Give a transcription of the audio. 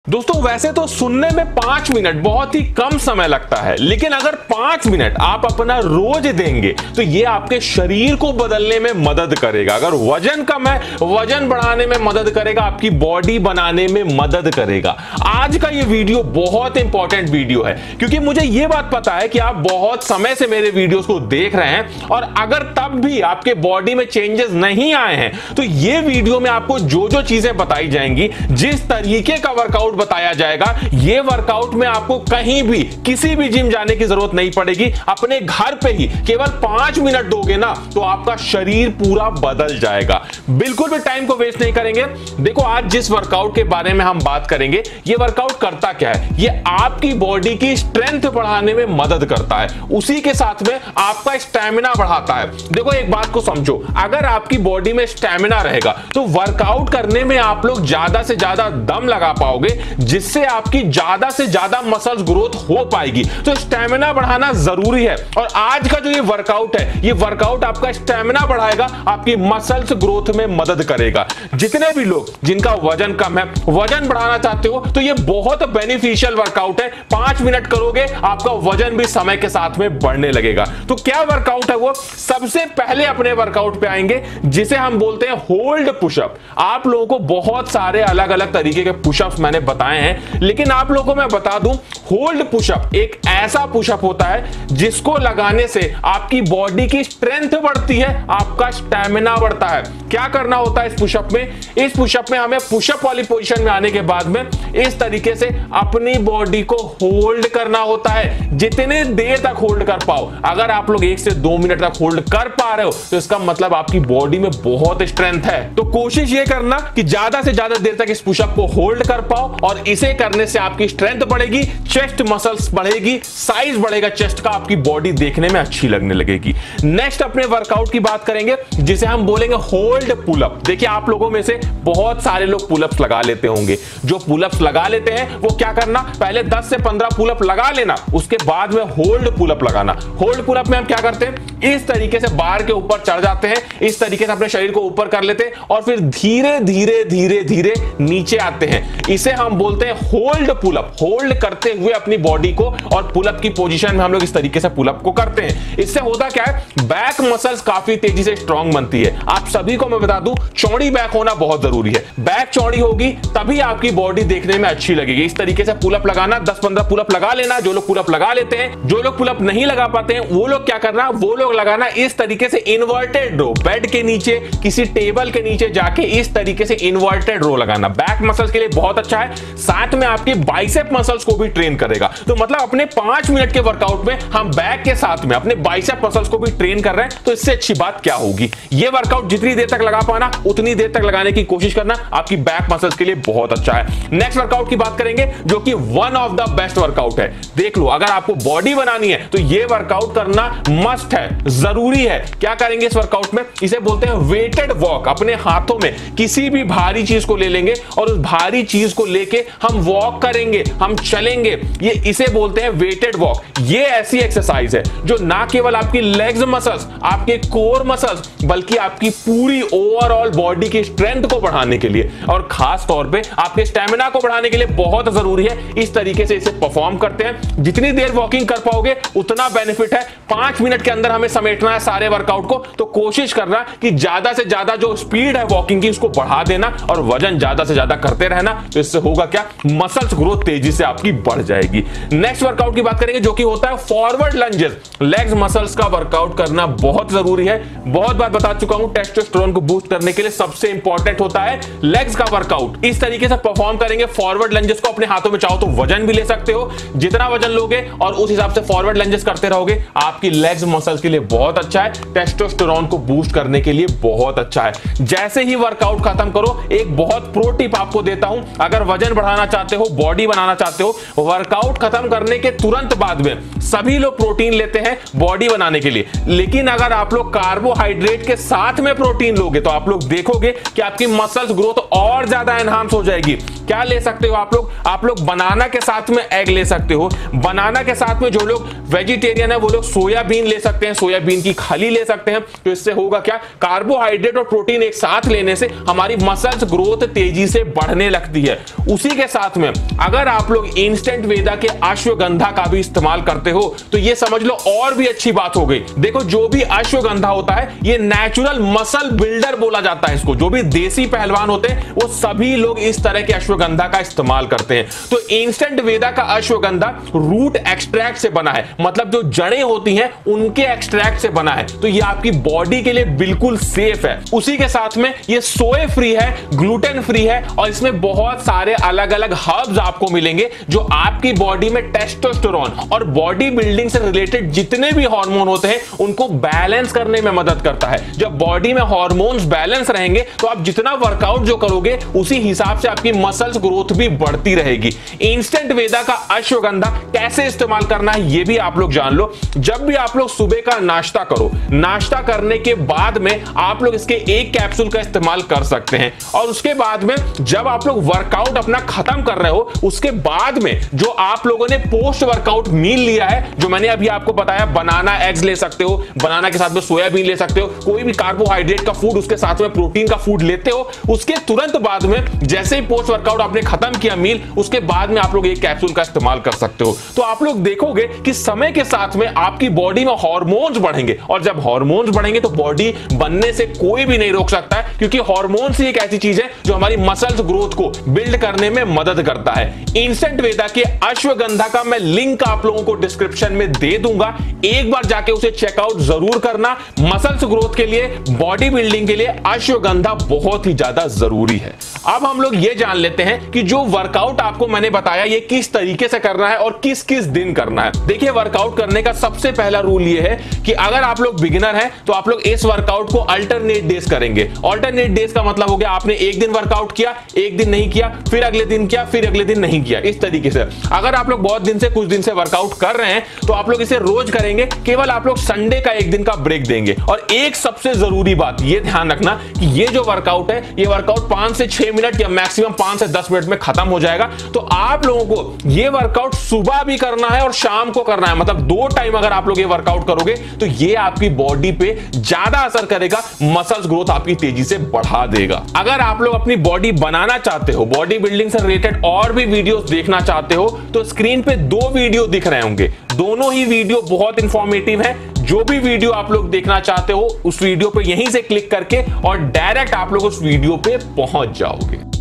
दोस्तों वैसे तो सुनने में 5 मिनट बहुत ही कम समय लगता है, लेकिन अगर 5 मिनट आप अपना रोज देंगे तो ये आपके शरीर को बदलने में मदद करेगा। अगर वजन कम है, वजन बढ़ाने में मदद करेगा, आपकी बॉडी बनाने में मदद करेगा। आज का ये वीडियो बहुत इंपॉर्टेंट वीडियो है, क्योंकि मुझे ये बात पता है कि आप बहुत समय से मेरे वीडियोस को देख रहे हैं और अगर तब भी आपके बॉडी में चेंजेस नहीं आए हैं तो ये वीडियो में आपको जो जो चीजें बताई जाएंगी, जिस तरीके का वर्कआउट बताया जाएगा, ये वर्कआउट में आपको कहीं भी किसी भी जिम जाने की जरूरत नहीं पड़ेगी। अपने घर पे ही केवल 5 मिनट दोगे ना तो आपका शरीर पूरा बदल जाएगा। बिल्कुल भी टाइम को वेस्ट नहीं करेंगे। देखो आज जिस वर्कआउट के बारे में हम बात करेंगे, ये वर्कआउट करता क्या है? ये आपकी बॉडी की स्ट्रेंथ बढ़ाने में मदद करता है, उसी के साथ में आपका स्टैमिना बढ़ाता है। देखो एक बात को समझो, अगर आपकी बॉडी में स्टैमिना रहेगा तो वर्कआउट करने में आप लोग ज्यादा से ज्यादा दम लगा पाओगे, जिससे आपकी ज्यादा से ज्यादा मसल्स ग्रोथ हो पाएगी। तो स्टैमिना बढ़ाना जरूरी है और आज का जो ये वर्कआउट है, ये वर्कआउट आपका स्टैमिना बढ़ाएगा, आपकी मसल्स ग्रोथ में मदद करेगा। जितने भी लोग जिनका वजन कम है, वजन बढ़ाना चाहते हो, तो ये बहुत बेनिफिशियल वर्कआउट है। 5 मिनट करोगे, आपका वजन भी समय के साथ में बढ़ने लगेगा। तो क्या वर्कआउट है वो? सबसे पहले अपने वर्कआउट पे आएंगे जिसे हम बोलते हैं होल्ड पुशअप। आप लोगों को बहुत सारे अलग अलग तरीके के पुशअप्स मैंने बताए हैं, लेकिन आप लोगों को मैं बता दूं, होल्ड पुशअप एक ऐसा पुशअप होता है जिसको लगाने से आपकी बॉडी की स्ट्रेंथ बढ़ती है, आपका स्टैमिना बढ़ता है। क्या करना होता है इस पुशअप में? इस पुशअप में हमें पुशअप वाली पोजीशन में आने के बाद में इस तरीके से अपनी बॉडी को होल्ड करना होता है। जितने देर तक होल्ड कर पाओ, अगर आप लोग 1 से 2 मिनट तक होल्ड कर पा रहे हो तो इसका मतलब आपकी बॉडी में बहुत स्ट्रेंथ है। तो कोशिश ये करना कि ज्यादा से ज्यादा देर तक इस पुशअप को होल्ड कर पाओ और इसे करने से आपकी स्ट्रेंथ बढ़ेगी, चेस्ट मसल्स बढ़ेगी, साइज बढ़ेगा चेस्ट का, आपकी बॉडी देखने में अच्छी लगने लगेगी। नेक्स्ट अपने वर्कआउट की बात करेंगे जिसे हम बोलेंगे होल्ड पुलअप। देखिए आप लोगों में से बहुत सारे लोग पुलअप्स लगा लेते होंगे। जो पुलअप्स लगा लेते हैं वो क्या करना, पहले 10 से 15 पुलअप लगा लेना, उसके बाद में होल्ड पुलअप लगाना। होल्ड पुलअप में हम क्या करते हैं, इस तरीके से बार के ऊपर चढ़ जाते हैं, इस तरीके से अपने शरीर को ऊपर कर लेते हैं और फिर धीरे धीरे धीरे धीरे नीचे आते हैं। इसे हम बोलते हैं होल्ड पुलअप। होल्ड करते हुए अपनी बॉडी को और पुलअप की पोजीशन में हम लोग इस तरीके से पुलअप को करते हैं। इससे होता क्या है, बैक मसल्स काफी तेजी से स्ट्रांग बनती है। आप सभी को मैं बता दूं, चौड़ी बैक होना बहुत जरूरी है। बैक चौड़ी होगी तभी आपकी बॉडी देखने में अच्छी लगेगी। इस तरीके से पुलअप लगाना, 10-15 पुलअप लगा लेना। जो लोग पुलअप लगा लेते हैं, जो लोग पुलअप नहीं लगा पाते हैं, वो लोग क्या करना, वो लोग लगाना इस तरीके से इन्वर्टेड रो। बेड के नीचे, किसी टेबल के नीचे जाके इस तरीके से इन्वर्टेड रो लगाना। बैक मसल्स के लिए बहुत अच्छा है, साथ में आपकी बाइसेप मसल्स को भी ट्रेन करेगा। तो मतलब अपने 5 मिनट के वर्कआउट में हम बैक के साथ में अपने बाइसेप मसल्स को भी ट्रेन कर रहे हैं, तो इससे अच्छी बात क्या होगी। ये वर्कआउट जितनी देर तक लगा पाना, उतनी देर तक लगाने की कोशिश करना, आपकी बैक मसल्स के लिए बहुत अच्छा है। नेक्स्ट वर्कआउट की बात करेंगे जो कि one of the best workout है। देख लो, अगर आपको बॉडी बनानी है तो ये वर्कआउट करना मस्ट है, जरूरी है। क्या करेंगे इस वर्कआउट में? इसे बोलते हैं वेटेड वॉक। अपने हाथों में किसी भी भारी चीज को ले लेंगे और उस भारी चीज को लेके हम वॉक करेंगे, हम चलेंगे। ये इसे बोलते हैं वेटेड वॉक। ये ऐसी एक्सरसाइज है जो ना केवल आपकी लेग्स मसल्स, आपके कोर मसल्स, बल्कि आपकी पूरी ओवरऑल बॉडी की स्ट्रेंथ को बढ़ाने के लिए और खास तौर पे आपके स्टैमिना को बढ़ाने के लिए बहुत जरूरी है। इस तरीके से इसे परफॉर्म करते हैं। जितनी देर वॉकिंग कर पाओगे उतना बेनिफिट है। 5 मिनट के अंदर हमें समेटना है सारे वर्कआउट को, तो कोशिश करना कि ज्यादा से ज्यादा जो स्पीड है वॉकिंग की उसको बढ़ा देना और वजन ज्यादा से ज्यादा करते रहना। तो इससे होगा क्या, मसल्स ग्रोथ तेजी से आपकी बढ़ जाएगी। नेक्स्ट वर्कआउट की बात करेंगे जो कि होता है फॉरवर्ड लंजेस। लेग्स मसल्स का वर्कआउट करना बहुत जरूरी है। बहुत बार बता चुका हूं, टेस्टोस्टेरोन को बूस्ट करने के लिए सबसे इंपॉर्टेंट होता है लेग्स का वर्कआउट। इस तरीके से परफॉर्म करेंगे फॉरवर्ड लंजेस को। अपने हाथों में चाहो तो वजन भी ले सकते हो, जितना वजन लोगे और उस हिसाब से फॉरवर्ड लंजेस करते रहोगे, आपकी लेग्स मसल्स के लिए बहुत अच्छा है। टेस्टोस्टेरोन को बूस्ट करने के लिए बहुत अच्छा है। जैसे ही वर्कआउट खत्म करो, एक बहुत प्रो टिप आपको देता हूं। अगर वजन बढ़ाना चाहते हो, बॉडी बनाना चाहते हो, वर्कआउट खत्म करने के तुरंत बाद में सभी लोग प्रोटीन लेते हैं बॉडी बनाने के लिए, लेकिन अगर आप लोग कार्बोहाइड्रेट के साथ में प्रोटीन लोगे तो आप लोग देखोगे कि आपकी मसल्स ग्रोथ और ज्यादा एनहांस हो जाएगी। क्या ले सकते हो आप लोग बनाना के साथ में एग ले सकते हो। बनाना के साथ में जो लोग वेजिटेरियन है वो लोग सोयाबीन ले सकते हैं, सोयाबीन की खली ले सकते हैं। तो इससे होगा क्या, कार्बोहाइड्रेट और प्रोटीन एक साथ लेने से हमारी मसल्स ग्रोथ तेजी से बढ़ने लगती है। उसी के साथ में अगर आप लोग इंस्टेंट वेदा के अश्वगंधा का भी इस्तेमाल करते हो तो ये समझ लो और भी अच्छी बात हो गई। देखो जो भी अश्वगंधा होता है ये नेचुरल मसल बिल्डर बोला जाता है इसको। जो भी देसी पहलवान होते हैं वो सभी लोग इस तरह के अश्वगंधा का इस्तेमाल करते हैं। तो इंस्टेंट वेदा का अश्वगंधा रूट एक्सट्रैक्ट से बना है, मतलब जो जड़ें होती हैं उनके एक्सट्रैक्ट से बना है। तो ये आपकी बॉडी के लिए बिल्कुल सेफ है। उसी के साथ में ये सोए फ्री है, ग्लूटेन फ्री है और इसमें बहुत सारे अलग अलग हर्ब्स आपको मिलेंगे जो आपकी बॉडी में टेस्टोस्टेरोन और बॉडी बिल्डिंग से रिलेटेड जितने भी हार्मोन होते हैं उनको बैलेंस करने में मदद करता है। जब बॉडी में हार्मोन्स बैलेंस रहेंगे तो आप जितना वर्कआउट जो करोगे उसी हिसाब से आपकी मसल्स ग्रोथ भी बढ़ती रहेगी। इंस्टेंट वेदा का अश्वगंधा कैसे इस्तेमाल करना है ये भी आप लोग जान लो। जब भी आप लोग सुबह का नाश्ता करो, नाश्ता करने के बाद में आप लोग इसके एक कैप्सूल का इस्तेमाल कर सकते हैं और उसके बाद में जब आप लोग वर्कआउट अपना खत्म कर रहे हो उसके बाद में जो आप लोगों ने पोस्ट वर्कआउट मील लिया है, जो मैंने अभी आपको बताया, बनाना एग्स ले सकते हो, बनाना के साथ में सोयाबीन ले सकते हो, कोई भी कार्बोहाइड्रेट का फूड उसके साथ में प्रोटीन का फूड लेते हो, उसके तुरंत बाद में जैसे ही पोस्ट वर्कआउट आपने खत्म किया मील, उसके बाद में आप लोग एक कैप्सूल का इस्तेमाल कर सकते हो। तो आप लोग देखोगे कि समय के साथ में आपकी बॉडी में हार्मोन्स बढ़ेंगे और जब हार्मोन्स बढ़ेंगे तो बॉडी बनने से कोई भी नहीं रोक सकता है, क्योंकि हार्मोन्स ही एक ऐसी चीज है जो हमारी मसल्स ग्रोथ को बिल्ड करने में मदद करता है। इंस्टेंट वेदा के अश्वगंधा का मैं लिंक आप लोगों को डिस्क्रिप्शन में दे दूंगा, एक बार जाके उसे चेकआउट जरूर करना। मसल्स ग्रोथ के लिए, बॉडी बिल्डिंग के लिए अश्वगंधा बहुत ही ज्यादा जरूरी है। अब हम लोग ये जान लेते हैं कि जो वर्कआउट आपको मैंने बताया ये किस तरीके से करना है और किस किस दिन करना है। देखिए वर्कआउट करने का सबसे पहला रूल ये है कि अगर आप लोग बिगिनर हैं तो आप लोग इस वर्कआउट को अल्टरनेट डेज करेंगे। अल्टरनेट डेज का मतलब हो गया आपने एक दिन वर्कआउट किया, एक दिन नहीं किया, फिर अगले दिन किया, फिर अगले दिन नहीं किया, इस तरीके से। अगर आप लोग बहुत दिन से, कुछ दिन से वर्कआउट कर रहे हैं तो आप लोग इसे रोज करेंगे, केवल आप लोग संडे का एक दिन का ब्रेक देंगे। और एक सबसे जरूरी बात ये ध्यान रखना कि ये जो वर्कआउट है ये वर्कआउट 5 से 6 मिनट या मैक्सिमम 5 से 10 मिनट में खत्म हो जाएगा। तो आप लोगों को ये वर्कआउट सुबह भी करना है और शाम को करना है, मतलब 2 टाइम अगर आप लोग ये वर्कआउट करोगे तो ये आपकी बॉडी पे ज्यादा असर करेगा, मसल्स ग्रोथ आपकी तेजी से बढ़ा देगा। अगर आप लोग अपनी बॉडी बनाना चाहते हो, बॉडी बिल्डिंग से रिलेटेड और भी वीडियोस देखना चाहते हो तो स्क्रीन पे 2 वीडियो दिख रहे होंगे, दोनों ही वीडियो बहुत इंफॉर्मेटिव है। जो भी वीडियो आप लोग देखना चाहते हो उस वीडियो पे यहीं से क्लिक करके और डायरेक्ट आप लोग उस वीडियो पे पहुंच जाओगे।